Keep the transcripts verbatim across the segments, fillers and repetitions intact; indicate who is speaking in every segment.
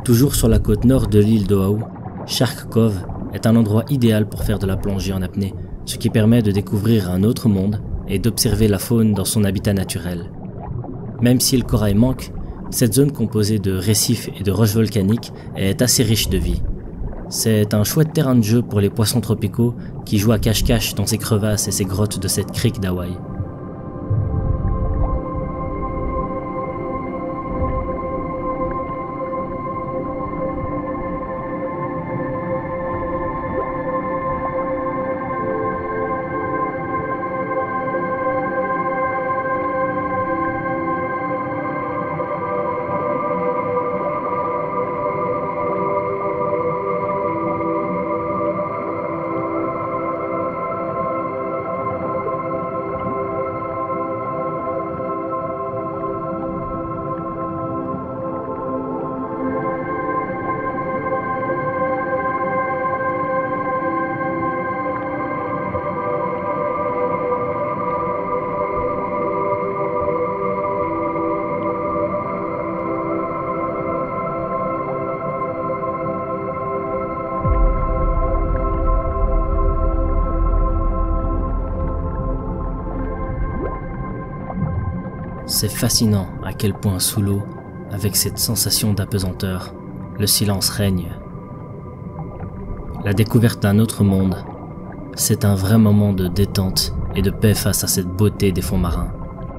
Speaker 1: Toujours sur la côte nord de l'île d'Oahu, Shark Cove est un endroit idéal pour faire de la plongée en apnée, ce qui permet de découvrir un autre monde et d'observer la faune dans son habitat naturel. Même si le corail manque, cette zone composée de récifs et de roches volcaniques est assez riche de vie. C'est un chouette terrain de jeu pour les poissons tropicaux qui jouent à cache-cache dans ces crevasses et ces grottes de cette crique d'Hawaï. C'est fascinant à quel point sous l'eau, avec cette sensation d'apesanteur, le silence règne. La découverte d'un autre monde, c'est un vrai moment de détente et de paix face à cette beauté des fonds marins.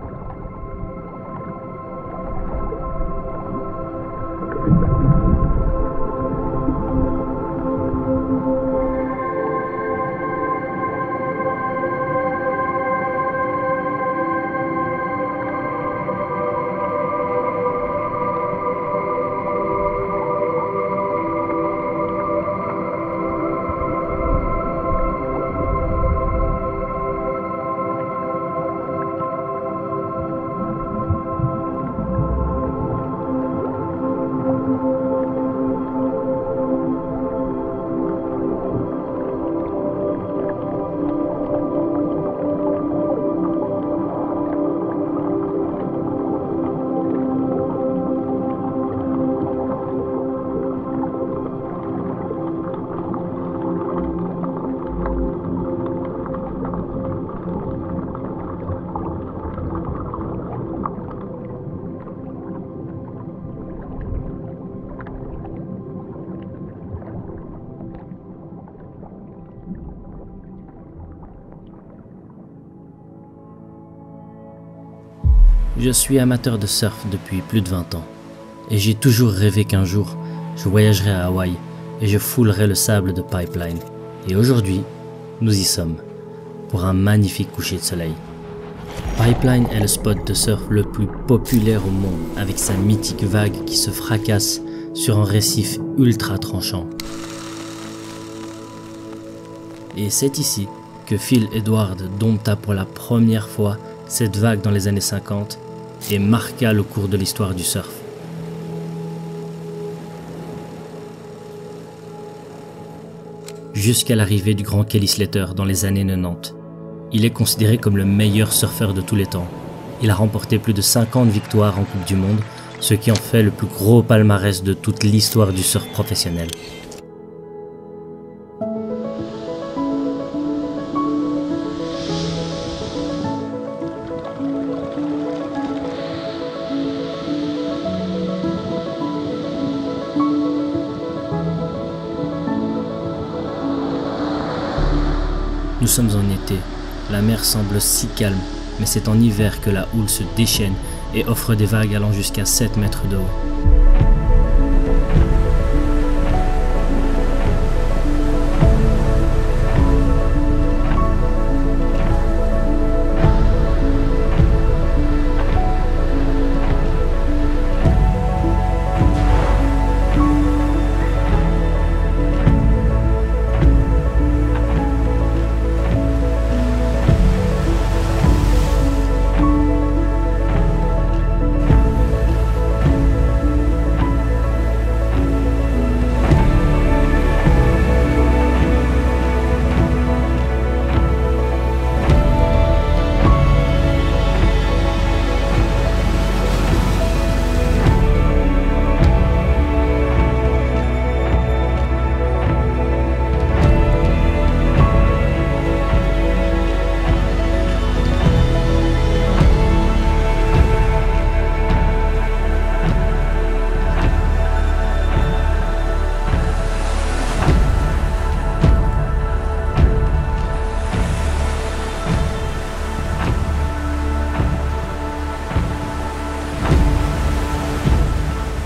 Speaker 1: Je suis amateur de surf depuis plus de vingt ans et j'ai toujours rêvé qu'un jour je voyagerai à Hawaï et je foulerai le sable de Pipeline. Et aujourd'hui, nous y sommes pour un magnifique coucher de soleil. Pipeline est le spot de surf le plus populaire au monde avec sa mythique vague qui se fracasse sur un récif ultra tranchant. Et c'est ici que Phil Edward dompta pour la première fois cette vague dans les années cinquante et marqua le cours de l'histoire du surf. Jusqu'à l'arrivée du grand Kelly Slater dans les années quatre-vingt-dix. Il est considéré comme le meilleur surfeur de tous les temps. Il a remporté plus de cinquante victoires en Coupe du Monde, ce qui en fait le plus gros palmarès de toute l'histoire du surf professionnel. Nous sommes en été, la mer semble si calme, mais c'est en hiver que la houle se déchaîne et offre des vagues allant jusqu'à sept mètres de haut.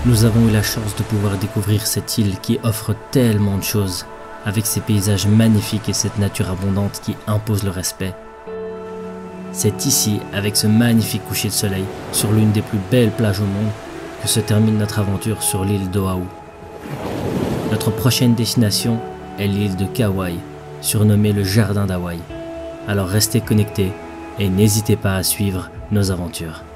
Speaker 1: Nous avons eu la chance de pouvoir découvrir cette île qui offre tellement de choses, avec ses paysages magnifiques et cette nature abondante qui impose le respect. C'est ici, avec ce magnifique coucher de soleil, sur l'une des plus belles plages au monde, que se termine notre aventure sur l'île d'Oahu. Notre prochaine destination est l'île de Kauai, surnommée le Jardin d'Hawaï. Alors restez connectés et n'hésitez pas à suivre nos aventures.